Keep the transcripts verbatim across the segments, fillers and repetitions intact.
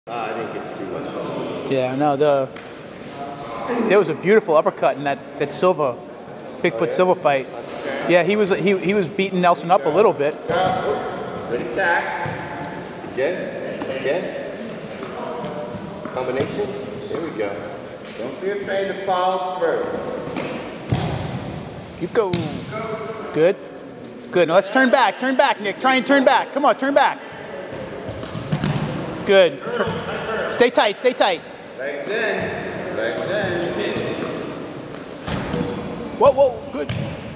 Uh, I didn't get to see much of it. Yeah, no, the there was a beautiful uppercut in that that Silva, Bigfoot oh, yeah? Silva fight. Yeah, he was he he was beating Nelson up a little bit. Good attack. Again, again. Combinations. There we go. Don't be afraid to follow through. You go. Good. Good. Now let's turn back. Turn back, Nick. Try and turn back. Come on, turn back. Good. Stay tight. Stay tight. Legs in. Legs in. Whoa, whoa. Good.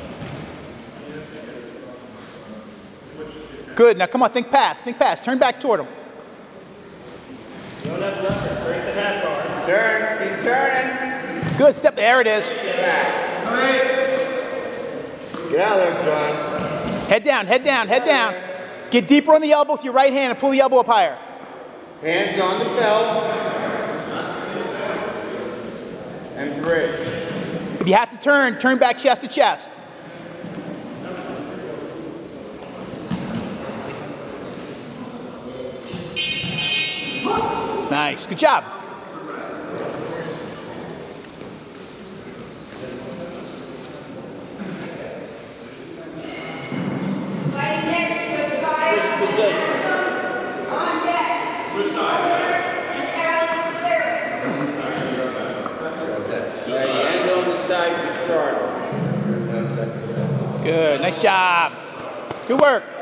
Good. Now come on. Think pass. Think pass. Turn back toward him. Don't have leverage. Break the half guard. Turn. Keep turning. Good. Step. There it is. Get out of there, John. Head down. Head down. Head down. Get deeper on the elbow with your right hand and pull the elbow up higher. Hands on the belt. And bridge. If you have to turn, turn back chest to chest. Nice. Good job. Good. Nice job. Good work.